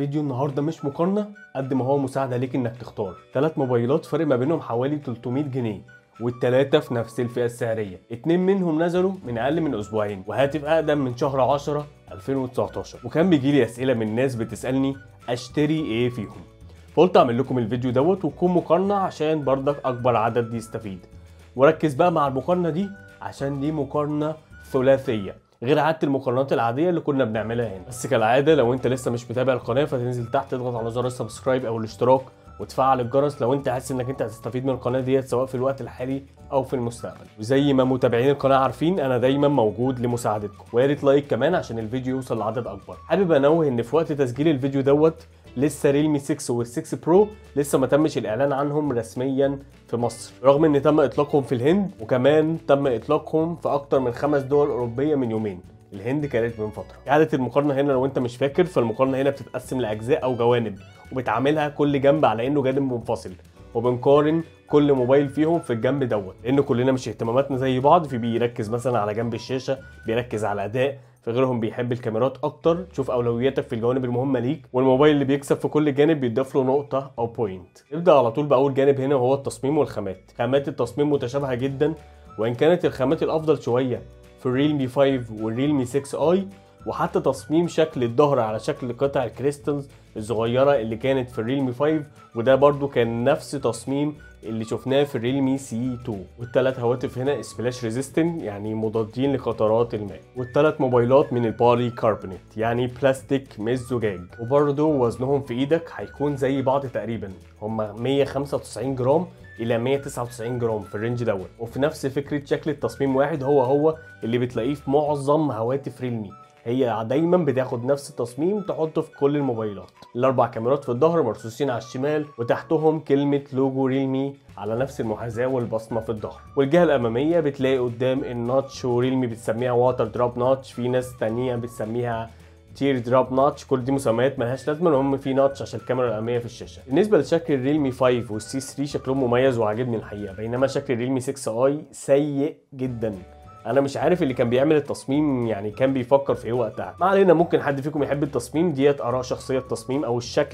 فيديو النهارده مش مقارنه قد ما هو مساعده ليك انك تختار 3 موبايلات فرق ما بينهم حوالي 300 جنيه، والتلاتة في نفس الفئة السعرية. 2 منهم نزلوا من أقل من أسبوعين، وهاتف أقدم من شهر 10 2019. وكان بيجيلي أسئلة من ناس بتسألني أشتري إيه فيهم، فقلت أعمل لكم الفيديو دوت وتكون مقارنة عشان برضك أكبر عدد يستفيد. وركز بقى مع المقارنة دي عشان دي مقارنة ثلاثية غير عادة المقارنات العادية اللي كنا بنعملها هنا. بس كالعادة لو انت لسه مش متابع القناة فتنزل تحت تضغط على زر السبسكرايب او الاشتراك وتفعل الجرس لو انت حاسس انك انت هتستفيد من القناة ديت سواء في الوقت الحالي او في المستقبل. وزي ما متابعين القناة عارفين انا دايما موجود لمساعدتكم، ويا ريت لايك كمان عشان الفيديو يوصل لعدد اكبر. حابب انوه ان في وقت تسجيل الفيديو دوت لسه ريلمي 6 وال6 برو لسه ما تمش الاعلان عنهم رسميا في مصر، رغم ان تم اطلاقهم في الهند وكمان تم اطلاقهم في اكتر من 5 دول اوروبيه من يومين. الهند كانت من فتره. اعاده المقارنه هنا لو انت مش فاكر، فالمقارنه هنا بتتقسم لاجزاء او جوانب، وبتعاملها كل جنب على انه جانب منفصل، وبنقارن كل موبايل فيهم في الجنب دوت، لان كلنا مش اهتماماتنا زي بعض. في بيركز مثلا على جنب الشاشه، بيركز على الاداء، في غيرهم بيحب الكاميرات اكتر. شوف اولوياتك في الجوانب المهمه ليك، والموبايل اللي بيكسب في كل جانب بيضاف له نقطه او بوينت. نبدا على طول باول جانب هنا وهو التصميم والخامات. خامات التصميم متشابهه جدا، وان كانت الخامات الافضل شويه في الريلمي 5 والريلمي 6 اي، وحتى تصميم شكل الظهر على شكل قطع الكريستالز الصغيره اللي كانت في الريلمي 5، وده برضو كان نفس تصميم اللي شفناه في الريلمي سي 2. والثلاث هواتف هنا سبلاش ريزيستنت يعني مضادين لقطرات الماء، والثلاث موبايلات من البولي كاربونيت يعني بلاستيك مش زجاج، وبرضو وزنهم في ايدك هيكون زي بعض تقريبا، هما 195 جرام الى 199 جرام في الرينج دوت. وفي نفس فكره شكل التصميم واحد هو اللي بتلاقيه في معظم هواتف ريلمي، هي دايما بتاخد نفس التصميم تحطه في كل الموبايلات. ال4 كاميرات في الظهر مرصوصين على الشمال، وتحتهم كلمه لوجو ريلمي على نفس المحاذاه والبصمه في الظهر. والجهه الاماميه بتلاقي قدام النوتش، وريلمي بتسميها واتر دروب نوتش، في ناس تانية بتسميها تير دروب نوتش. كل دي مسميات ملهاش لازمه، المهم في نوتش عشان الكاميرا الاماميه في الشاشه. بالنسبه لشكل الريلمي 5 والسي 3 شكلهم مميز وعاجبني الحقيقه، بينما شكل الريلمي 6 اي سيء جدا. انا مش عارف اللي كان بيعمل التصميم يعني كان بيفكر في ايه وقتها. ما علينا، ممكن حد فيكم يحب التصميم، ديت اراء شخصيه. التصميم او الشكل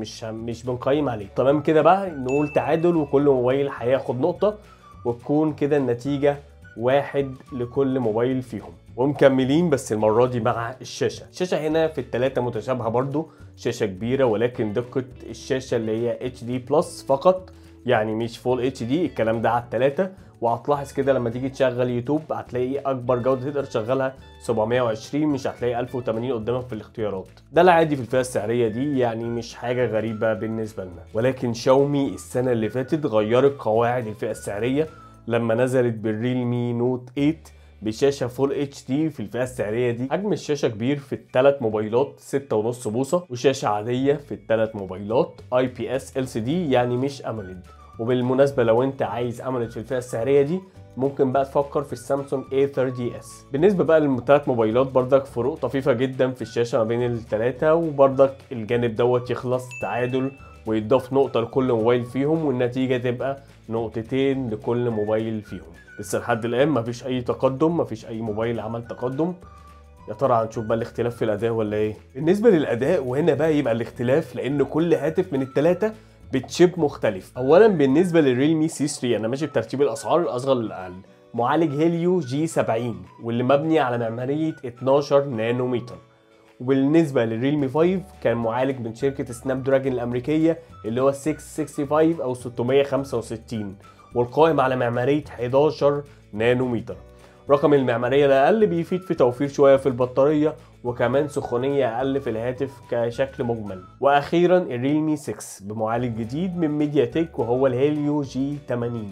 مش بنقيم عليه. تمام كده بقى نقول تعادل، وكل موبايل هياخد نقطه، وتكون كده النتيجه 1 لكل موبايل فيهم. ومكملين بس المره دي مع الشاشه. الشاشه هنا في الثلاثه متشابهه برضو، شاشه كبيره ولكن دقه الشاشه اللي هي اتش دي بلس فقط، يعني مش فول اتش دي. الكلام ده على الثلاثه. وهتلاحظ كده لما تيجي تشغل يوتيوب هتلاقي اكبر جوده تقدر تشغلها 720، مش هتلاقي 1080 قدامك في الاختيارات. ده العادي في الفئه السعريه دي، يعني مش حاجه غريبه بالنسبه لنا. ولكن شاومي السنه اللي فاتت غيرت قواعد الفئه السعريه لما نزلت بالريلمي نوت 8 بشاشه فول اتش دي في الفئه السعريه دي. حجم الشاشه كبير في الثلاث موبايلات 6.5 بوصه، وشاشه عاديه في الثلاث موبايلات اي بي اس ال سي دي يعني مش اموليد. وبالمناسبه لو انت عايز اموليد في الفئه السعريه دي ممكن بقى تفكر في السامسونج A30s. بالنسبه بقى للثلاث موبايلات بردك فروق طفيفه جدا في الشاشه ما بين الثلاثه، وبردك الجانب دوت يخلص تعادل ويضاف نقطه لكل موبايل فيهم، والنتيجه تبقى 2 لكل موبايل فيهم. لسه لحد الان مفيش اي تقدم، مفيش اي موبايل عمل تقدم. يا ترى هنشوف بقى الاختلاف في الاداء ولا ايه؟ بالنسبه للاداء وهنا بقى يبقى الاختلاف، لان كل هاتف من الثلاثه بتشيب مختلف. اولا بالنسبه للريلمي سي 3 انا ماشي بترتيب الاسعار الاصغر للاقل، معالج هيليو جي 70 واللي مبني على معماريه 12 نانومتر. وبالنسبه للريلمي 5 كان معالج من شركه سناب دراجون الامريكيه اللي هو 665 او 665، والقائم على معماريه 11 نانومتر. رقم المعماريه الاقل بيفيد في توفير شويه في البطاريه، وكمان سخونيه اقل في الهاتف كشكل مجمل. واخيرا الريلمي 6 بمعالج جديد من ميديا تك وهو الهيليو جي 80.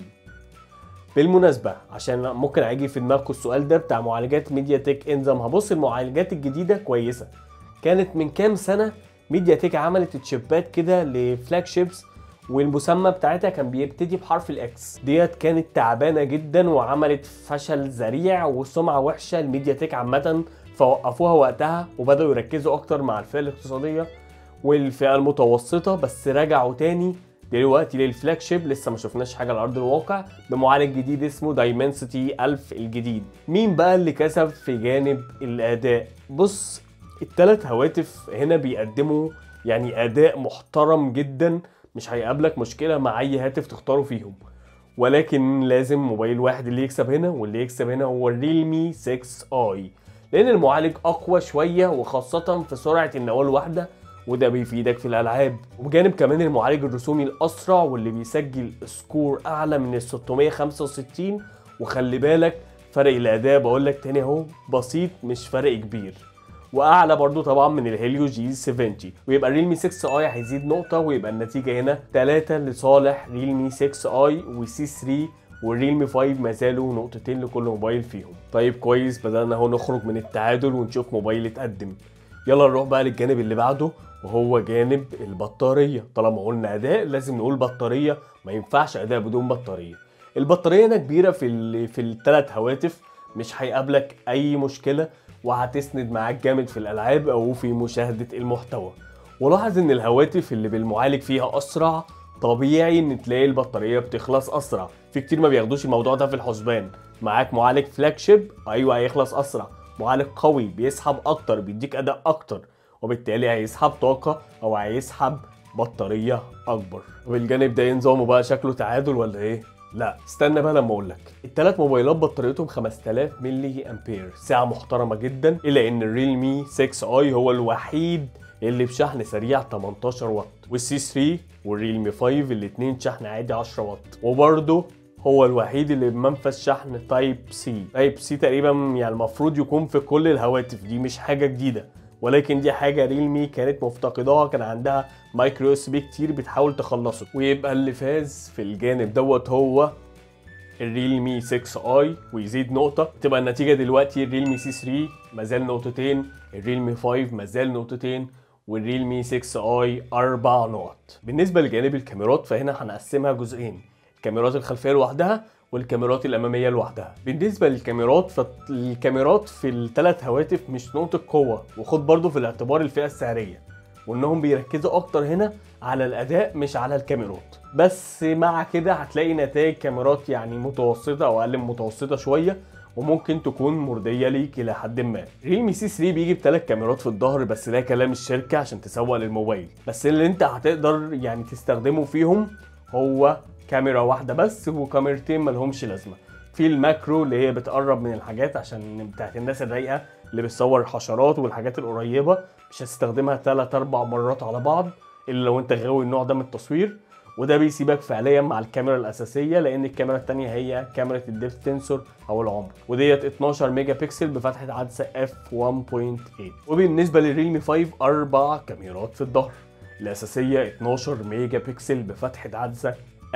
بالمناسبه عشان ممكن هيجي في دماغكم السؤال ده بتاع معالجات ميديا تك ايه نظامها. بص، المعالجات الجديده كويسه. كانت من كام سنه ميديا تك عملت تشيبات كده لفلاج شيبس، والمسمى بتاعتها كان بيبتدي بحرف الاكس. ديت كانت تعبانه جدا وعملت فشل ذريع وسمعه وحشه لميديا تك عامه، فوقفوها وقتها وبداوا يركزوا اكتر مع الفئه الاقتصاديه والفئه المتوسطه. بس رجعوا تاني دلوقتي للفلاج شيب، لسه ما شفناش حاجه على ارض الواقع، بمعالج جديد اسمه دايمنسيتي 1000 الجديد. مين بقى اللي كسب في جانب الاداء؟ بص، الثلاث هواتف هنا بيقدموا يعني اداء محترم جدا، مش هيقابلك مشكله مع اي هاتف تختاره فيهم. ولكن لازم موبايل واحد اللي يكسب هنا، واللي يكسب هنا هو الريلمي 6 اي، لان المعالج اقوى شويه وخاصه في سرعه النواه الواحده، وده بيفيدك في الالعاب. وبجانب كمان المعالج الرسومي الاسرع واللي بيسجل سكور اعلى من ال 665. وخلي بالك فرق الاداء بقول لك تاني اهو بسيط مش فرق كبير، واعلى برضو طبعا من الهيليو جي 70. ويبقى الريلمي 6 اي هيزيد نقطه، ويبقى النتيجه هنا 3 لصالح ريلمي 6 اي وسي 3. والريلمي 5 ما زالوا نقطتين لكل موبايل فيهم. طيب كويس، بدأنا اهو نخرج من التعادل ونشوف موبايل اتقدم. يلا نروح بقى للجانب اللي بعده، وهو جانب البطارية. طالما قلنا أداء لازم نقول بطارية، ما ينفعش أداء بدون بطارية. البطارية هنا كبيرة في الثلاث هواتف، مش هيقابلك أي مشكلة، وهتسند معاك جامد في الألعاب أو في مشاهدة المحتوى. ولاحظ إن الهواتف اللي بالمعالج فيها أسرع طبيعي إن تلاقي البطارية بتخلص أسرع. في كتير ما بياخدوش الموضوع ده في الحسبان. معاك معالج فلاج شيب، أيوه هيخلص أسرع. معالج قوي بيسحب أكتر، بيديك أداء أكتر، وبالتالي هيسحب طاقة أو هيسحب بطارية أكبر. وبالجانب ده نظامه بقى شكله تعادل ولا إيه؟ لا استنى بقى لما اقولك. الثلاث موبايلات بطاريتهم 5000 ملي امبير، سعه محترمه جدا، الا ان الريلمي 6 اي هو الوحيد اللي بشحن سريع 18 واط، والسي 3 والريلمي 5 الاثنين شحن عادي 10 واط، وبرده هو الوحيد اللي بمنفذ شحن تايب سي. تايب سي تقريبا يعني المفروض يكون في كل الهواتف، دي مش حاجه جديده، ولكن دي حاجه ريلمي كانت مفتقداها، كان عندها مايكرو اس بي كتير بتحاول تخلصه. ويبقى اللي فاز في الجانب دوت هو الريلمي 6 اي ويزيد نقطه. تبقى النتيجه دلوقتي الريلمي سي 3 مازال نقطتين، الريلمي 5 مازال نقطتين، والريلمي 6 اي 4 نقط. بالنسبه لجانب الكاميرات فهنا هنقسمها جزئين، الكاميرات الخلفيه لوحدها والكاميرات الاماميه لوحدها. بالنسبه للكاميرات فالكاميرات في الثلاث هواتف مش نقطه قوه، وخد برضو في الاعتبار الفئه السعريه، وانهم بيركزوا اكتر هنا على الاداء مش على الكاميرات. بس مع كده هتلاقي نتائج كاميرات يعني متوسطه او اقل من متوسطه شويه، وممكن تكون مرضيه ليك الى حد ما. ريلمي سي 3 بيجي بثلاث كاميرات في الظهر، بس ده كلام الشركه عشان تسوق للموبايل، بس اللي انت هتقدر يعني تستخدمه فيهم هو كاميرا واحده بس، وكاميرتين ملهمش لازمه. في الماكرو اللي هي بتقرب من الحاجات عشان بتاعت الناس الرايقه اللي بتصور حشرات والحاجات القريبه، مش هتستخدمها 3-4 مرات على بعض الا لو انت غاوي النوع ده من التصوير، وده بيسيبك فعليا مع الكاميرا الاساسيه، لان الكاميرا الثانيه هي كاميرا الديبث سنسور او العمق، وديت 12 ميجا بكسل بفتحه عدسه f1.8. وبالنسبه للريلمي 5 4 كاميرات في الظهر، الاساسيه 12 ميجا بكسل بفتحه عدسه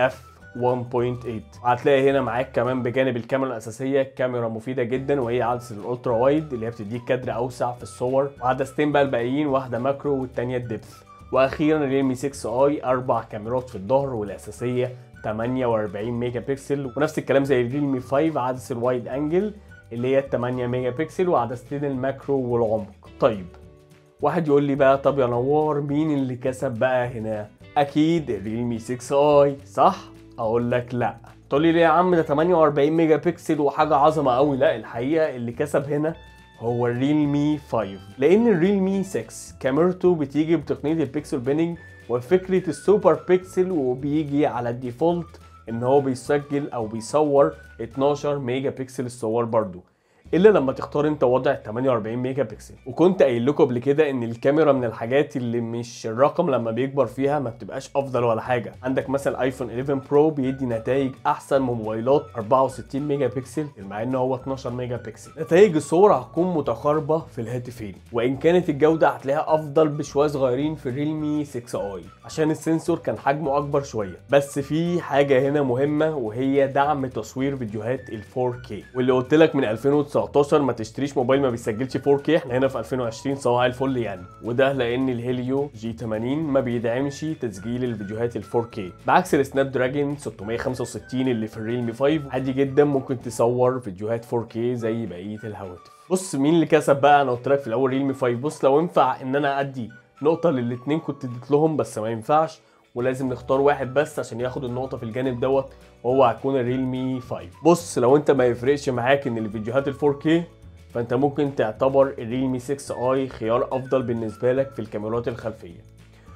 f1.8. هتلاقي هنا معاك كمان بجانب الكاميرا الاساسيه كاميرا مفيده جدا، وهي عدسه الالترا وايد اللي هي بتديك كادر اوسع في الصور، وعدستين بقى الباقيين، واحده ماكرو والثانيه الديبث. واخيرا الريلمي 6 اي 4 كاميرات في الظهر، والاساسيه 48 ميجا بكسل، ونفس الكلام زي الريلمي 5 عدسه الوايد انجل اللي هي 8 ميجا بكسل، وعدستين الماكرو والعمق. طيب واحد يقول لي بقى طب يا نوار مين اللي كسب بقى هنا؟ اكيد الريلمي 6 اي صح؟ اقول لك لا. تقول لي ليه يا عم ده 48 ميجا بكسل وحاجه عظمه قوي؟ لا، الحقيقه اللي كسب هنا هو الريلمي 5، لان الريلمي 6 كاميرته بتيجي بتقنيه البيكسل بيننج وفكره السوبر بيكسل، وبيجي على الديفولت ان هو بيسجل او بيصور 12 ميجا بكسل الصور برضو، الا لما تختار انت وضع 48 ميجا بكسل. وكنت قايل لكم قبل كده ان الكاميرا من الحاجات اللي مش الرقم لما بيكبر فيها ما بتبقاش افضل ولا حاجه. عندك مثلا ايفون 11 برو بيدي نتائج احسن من موبايلات 64 ميجا بكسل مع ان هو 12 ميجا بكسل. نتائج الصور هتكون متقاربه في الهاتفين، وان كانت الجوده هتلاقيها افضل بشويه صغيرين في الريلمي 6 اي عشان السنسور كان حجمه اكبر شويه. بس في حاجه هنا مهمه، وهي دعم تصوير فيديوهات ال 4K، واللي قلت لك من 2019 ما تشتريش موبايل ما بيسجلش 4K. احنا هنا في 2020 صباح الفل يعني، وده لان الهيليو جي 80 ما بيدعمش تسجيل الفيديوهات ال 4K، بعكس السناب دراجون 665 اللي في الريلمي 5 عادي جدا ممكن تصور فيديوهات 4K زي بقيه الهواتف. بص مين اللي كسب بقى؟ انا قلت لك في الاول ريلمي 5. بص لو ينفع ان انا ادي نقطه للاثنين كنت اديت لهم، بس ما ينفعش، ولازم نختار واحد بس عشان ياخد النقطه في الجانب دوت، وهو هيكون الريلمي 5. بص لو انت ما يفرقش معاك ان الفيديوهات ال 4K فانت ممكن تعتبر الريلمي 6 اي خيار افضل بالنسبه لك في الكاميرات الخلفيه.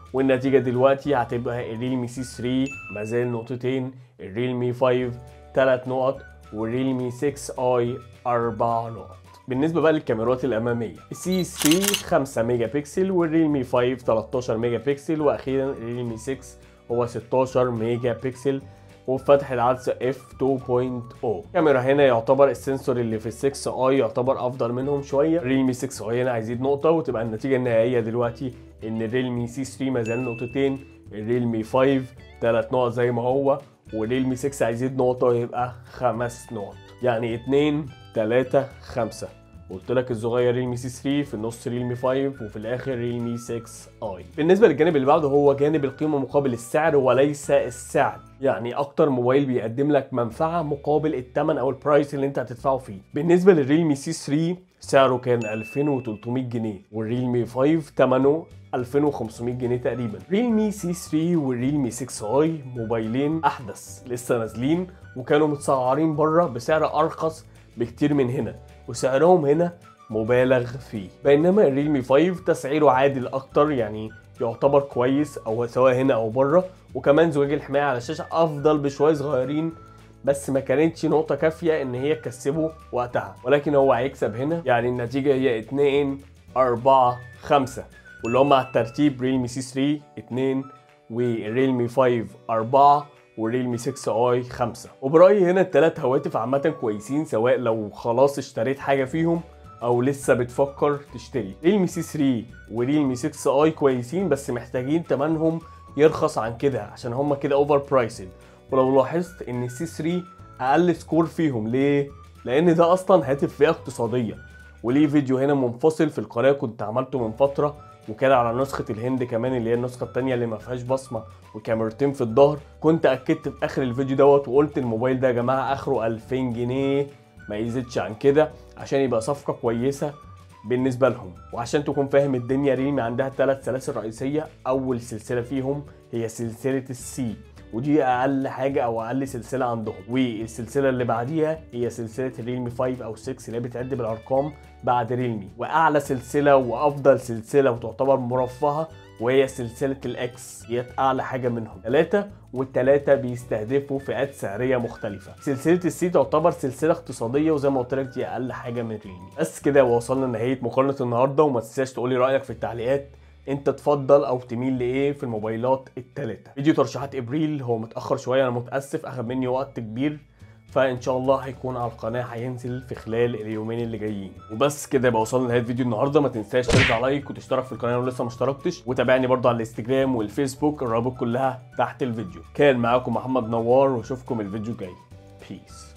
والنتيجة دلوقتي هتبقى الريلمي سي 3 مازال نقطتين، الريلمي 5 3 نقط، والريلمي 6 اي 4 نقط. بالنسبة بقى للكاميرات الأمامية، السي 3 5 ميجا بكسل، والريلمي 5 13 ميجا بكسل، وأخيرا الريلمي 6 هو 16 ميجا بكسل وفتح العدسة f2.0. كاميرا هنا يعتبر السنسور اللي في ال 6 اي يعتبر افضل منهم شويه، الريلمي 6 اي هنا هيزيد نقطه، وتبقى النتيجه النهائيه دلوقتي ان الريلمي سي 3 مازال نقطتين، الريلمي 5 3 نقط زي ما هو، والريلمي 6 هيزيد نقطه ويبقى 5 نقط، يعني 2 3 5. قلت لك الصغير ريلمي سي 3، في النص ريلمي 5، وفي الاخر ريلمي 6 اي. بالنسبه للجانب اللي بعده هو جانب القيمه مقابل السعر وليس السعر، يعني اكتر موبايل بيقدم لك منفعه مقابل الثمن او البرايس اللي انت هتدفعه فيه. بالنسبه للريلمي سي 3 سعره كان 2300 جنيه، والريلمي 5 ثمنه 2500 جنيه تقريبا. ريلمي سي 3 والريلمي 6 اي موبايلين احدث لسه نازلين، وكانوا متسعرين بره بسعر ارخص بكتير من هنا، وسعرهم هنا مبالغ فيه. بينما الريلمي 5 تسعيره عادل اكتر، يعني يعتبر كويس او سواء هنا او بره، وكمان زجاج الحمايه على الشاشه افضل بشويه صغيرين، بس ما كانتش نقطه كافيه ان هي تكسبه وقتها، ولكن هو هيكسب هنا. يعني النتيجه هي 2 4 5، واللي هم على الترتيب ريلمي سي 3 2، والريلمي 5 4، والريلمي 6 اي 5. وبرأيي هنا الثلاث هواتف عامة كويسين، سواء لو خلاص اشتريت حاجة فيهم او لسه بتفكر تشتري. ريلمي سي 3 وريلمي 6 اي كويسين، بس محتاجين تمنهم يرخص عن كده عشان هما كده اوفر برايسد. ولو لاحظت ان السي 3 اقل سكور فيهم، ليه؟ لان ده اصلا هاتف فئة اقتصادية، وليه فيديو هنا منفصل في القناة كنت عملته من فترة، وكده على نسخة الهند كمان اللي هي النسخة التانية اللي ما فيهاش بصمة وكاميرتين في الظهر. كنت اكدت في اخر الفيديو دوت وقلت الموبايل ده يا جماعة اخره 2000 جنيه ما يزيدش عن كده، عشان يبقى صفقة كويسة بالنسبة لهم. وعشان تكون فاهم الدنيا، ريلمي عندها 3 سلاسل رئيسية، اول سلسلة فيهم هي سلسلة السي، ودي اقل حاجه او اقل سلسله عندهم، والسلسله اللي بعديها هي سلسله الريلمي 5 او 6 اللي هي بتعد بالارقام بعد ريلمي، واعلى سلسله وافضل سلسله وتعتبر مرفهه وهي سلسله الاكس، هي اعلى حاجه منهم. والثلاثه بيستهدفوا فئات سعريه مختلفه. سلسله السي تعتبر سلسله اقتصاديه، وزي ما قلت لك دي اقل حاجه من ريلمي. بس كده وصلنا لنهايه مقارنه النهارده، وما تنساش تقولي رايك في التعليقات، انت تفضل او تميل لايه في الموبايلات الثلاثه. فيديو ترشيحات ابريل هو متاخر شويه، انا متاسف، اخذ مني وقت كبير، فان شاء الله هيكون على القناه، هينزل في خلال اليومين اللي جايين. وبس كده يبقى وصلنا لنهايه فيديو النهارده. ما تنساش ترجع لايك وتشترك في القناه لو لسه ما اشتركتش، وتابعني برضه على الانستجرام والفيسبوك، الروابط كلها تحت الفيديو. كان معاكم محمد نوار، واشوفكم الفيديو الجاي. بيس.